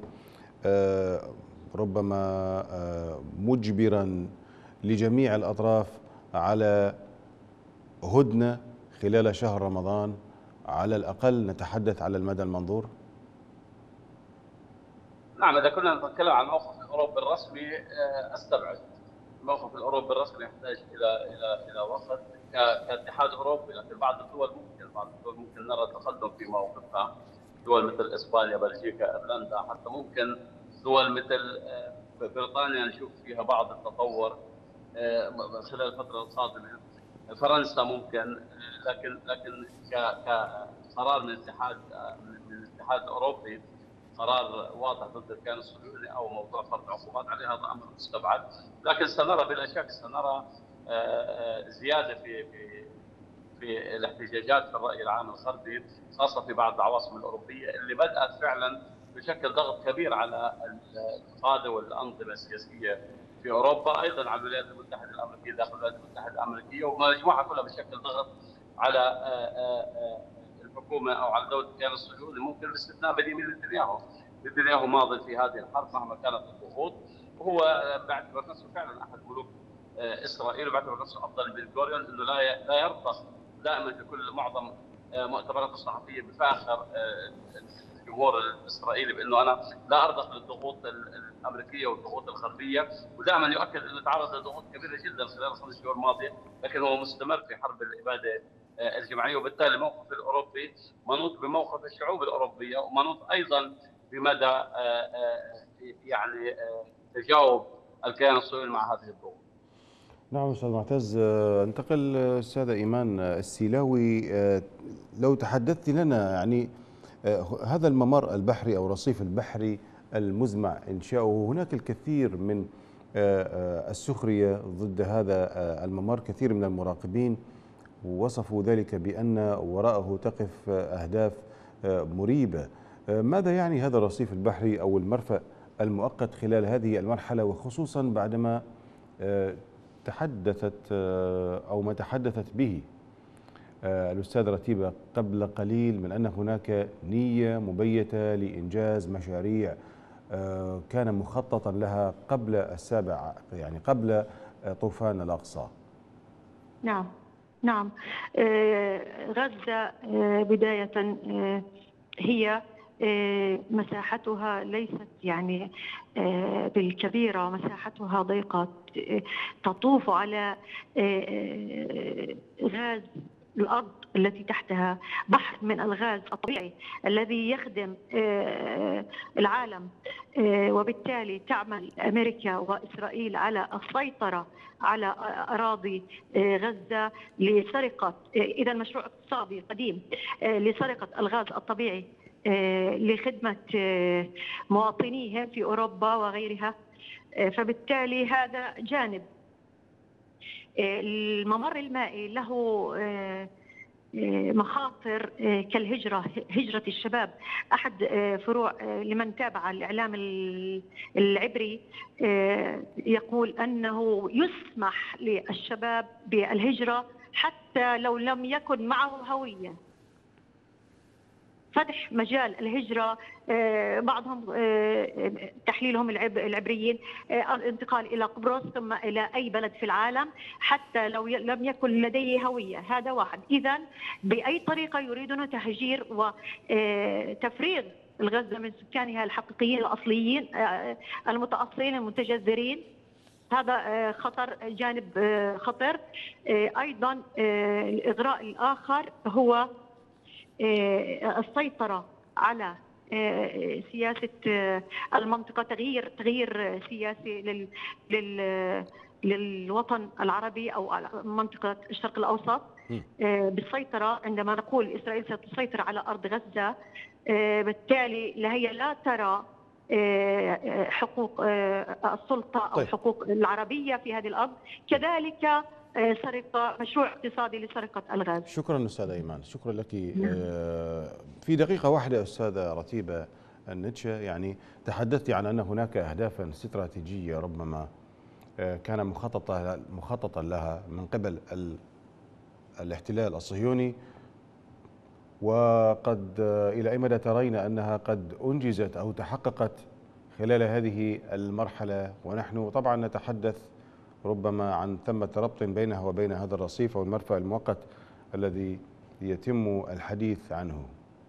ربما مجبرا لجميع الأطراف على هدنة خلال شهر رمضان على الأقل نتحدث على المدى المنظور؟ نعم، إذا كنا نتكلم عن الموقف الأوروبي الرسمي أستبعد. الموقف الأوروبي الرسمي يحتاج إلى وقت كاتحاد أوروبي، لكن بعض الدول ممكن نرى تقدم في موقفها. دول مثل إسبانيا، بلجيكا، إيرلندا، حتى ممكن دول مثل بريطانيا نشوف فيها بعض التطور خلال الفترة القادمة. فرنسا ممكن، لكن كقرار من الاتحاد الأوروبي، قرار واضح ضد الكيان الصهيوني او موضوع فرض عقوبات عليه، هذا امر مستبعد. لكن سنرى بلا شك زياده في الاحتجاجات في الراي العام الغربي، خاصه في بعض العواصم الاوروبيه اللي بدات فعلا بشكل ضغط كبير على القاده والانظمه السياسيه في اوروبا، ايضا على الولايات المتحده الامريكيه، داخل الولايات المتحده الامريكيه، ومجموعه كلها بشكل ضغط على الحكومه او على دوله الكيان الصهيوني، ممكن باستثناء بنيامين نتنياهو. نتنياهو ماضي في هذه الحرب مهما كانت الضغوط، وهو بعتبر نفسه فعلا احد ملوك اسرائيل، وبعتبر نفسه افضل من بن غوريون، انه لا يرضخ دائما في كل معظم مؤتمراته الصحفيه بفاخر الجمهور الاسرائيلي بانه انا لا ارضخ للضغوط الامريكيه والضغوط الغربيه، ودائما يؤكد انه تعرض لضغوط كبيره جدا خلال الخمس شهور الماضيه، لكن هو مستمر في حرب الاباده الجماعيه. وبالتالي الموقف الاوروبي منوط بموقف الشعوب الاوروبيه، ومنوط ايضا بمدى يعني تجاوب الكيان الصهيوني مع هذه الضغوط. نعم أستاذ معتز. انتقل أستاذة إيمان السيلاوي، لو تحدثت لنا يعني هذا الممر البحري أو الرصيف البحري المزمع إنشاؤه، هناك الكثير من السخرية ضد هذا الممر. كثير من المراقبين وصفوا ذلك بأن وراءه تقف أهداف مريبة. ماذا يعني هذا الرصيف البحري أو المرفأ المؤقت خلال هذه المرحلة، وخصوصا بعدما تحدثت أو ما تحدثت به الأستاذ رتيبة قبل قليل من أن هناك نية مبيتة لإنجاز مشاريع كان مخططا لها قبل السابع، يعني قبل طوفان الأقصى؟ نعم. غزة بداية هي مساحتها ليست يعني بالكبيرة، مساحتها ضيقة، تطوف على غاز الأرض التي تحتها، بحر من الغاز الطبيعي الذي يخدم العالم. وبالتالي تعمل أمريكا وإسرائيل على السيطرة على أراضي غزة لسرقة، إذا مشروع اقتصادي قديم لسرقة الغاز الطبيعي لخدمة مواطنيهم في أوروبا وغيرها. فبالتالي هذا جانب. الممر المائي له مخاطر كالهجرة، هجرة الشباب. أحد فروع لمن تابع الإعلام العبري يقول أنه يسمح للشباب بالهجرة حتى لو لم يكن معه هوية. فتح مجال الهجرة، بعضهم تحليلهم العبريين الانتقال إلى قبرص ثم إلى أي بلد في العالم حتى لو لم يكن لديه هوية. هذا واحد. إذن بأي طريقة يريدون تهجير وتفريغ الغزة من سكانها الحقيقيين الأصليين المتأصلين المتجذرين. هذا خطر، جانب خطر. أيضا الإغراء الآخر هو السيطرة على سياسة المنطقة، تغيير سياسي للوطن العربي أو منطقة الشرق الأوسط بالسيطرة. عندما نقول إسرائيل ستسيطر على أرض غزة، بالتالي هي لا ترى حقوق السلطة أو طيب. حقوق العربية في هذه الأرض، كذلك سرقة مشروع اقتصادي لسرقة الغاز. شكرا أستاذة إيمان، شكرا لك. في دقيقة واحدة أستاذة رتيبة النتشة، يعني تحدثت عن أن هناك أهدافا استراتيجية ربما كان مخططا لها من قبل الاحتلال الصهيوني، وقد إلى أي مدى ترين أنها قد أنجزت أو تحققت خلال هذه المرحلة؟ ونحن طبعا نتحدث ربما عن ثمة ربط بينها وبين هذا الرصيف أو المرفأ المؤقت الذي يتم الحديث عنه.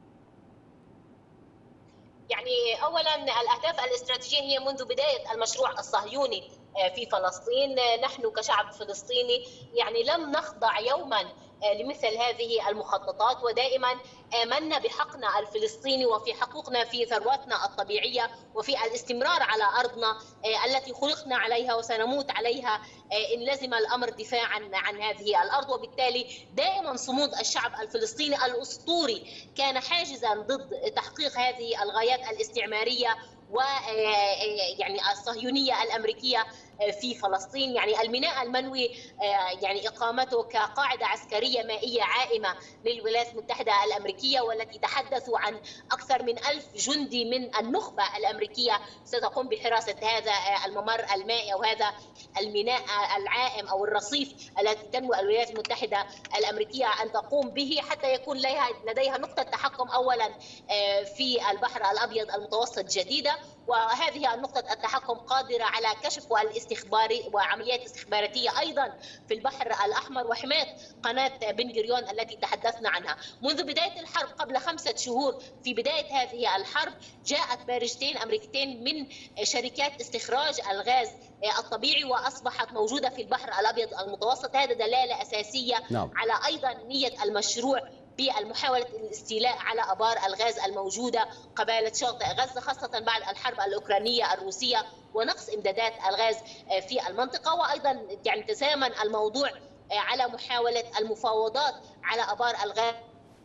يعني أولا الأهداف الاستراتيجية هي منذ بداية المشروع الصهيوني في فلسطين. نحن كشعب فلسطيني يعني لم نخضع يوما لمثل هذه المخططات، ودائما آمنا بحقنا الفلسطيني وفي حقوقنا في ثرواتنا الطبيعية وفي الاستمرار على أرضنا التي خلقنا عليها وسنموت عليها إن لزم الأمر دفاعا عن هذه الأرض. وبالتالي دائما صمود الشعب الفلسطيني الأسطوري كان حاجزا ضد تحقيق هذه الغايات الاستعمارية ويعني الصهيونية الأمريكية في فلسطين. يعني الميناء المنوي يعني إقامته كقاعدة عسكرية مائية عائمة للولايات المتحدة الأمريكية، والتي تحدثوا عن أكثر من 1000 جندي من النخبة الأمريكية ستقوم بحراسة هذا الممر المائي أو هذا الميناء العائم أو الرصيف التي تنوي الولايات المتحدة الأمريكية أن تقوم به حتى يكون لديها نقطة تحكم أولا في البحر الأبيض المتوسط جديدة، وهذه النقطة التحكم قادرة على كشف والاستخباري وعمليات استخباراتية أيضا في البحر الأحمر وحماية قناة بن غوريون التي تحدثنا عنها. منذ بداية الحرب قبل 5 شهور، في بداية هذه الحرب جاءت بارجتين أمريكتين من شركات استخراج الغاز الطبيعي وأصبحت موجودة في البحر الأبيض المتوسط. هذا دلالة أساسية على أيضا نية المشروع بالمحاولة الاستيلاء على أبار الغاز الموجودة قبالة شاطئ غزة، خاصة بعد الحرب الأوكرانية الروسية ونقص إمدادات الغاز في المنطقة. وأيضا يعني تزامن الموضوع على محاولة المفاوضات على أبار الغاز.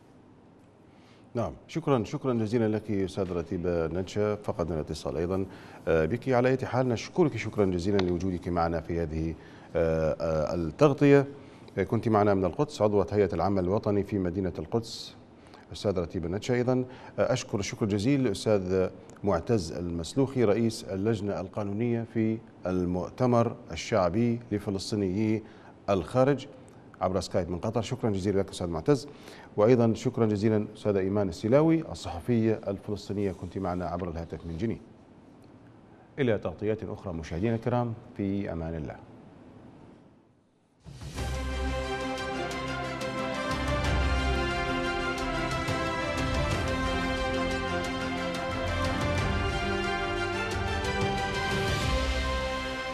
نعم، شكرا جزيلا لك أستاذ رتيبة نتشة. فقدنا الاتصال أيضا بك. على أي حال نشكرك شكرا جزيلا لوجودك معنا في هذه التغطية. كنت معنا من القدس عضوة هيئة العمل الوطني في مدينة القدس أستاذ رتيبة نتشة. أيضا أشكر الشكر الجزيل الأستاذ معتز المسلوخي رئيس اللجنة القانونية في المؤتمر الشعبي لفلسطينيي الخارج عبر سكايب من قطر. شكرا جزيلا لك أستاذ معتز. وأيضا شكرا جزيلا أستاذة إيمان السلاوي الصحفية الفلسطينية، كنت معنا عبر الهاتف من جنين. إلى تغطيات أخرى مشاهدينا الكرام، في أمان الله.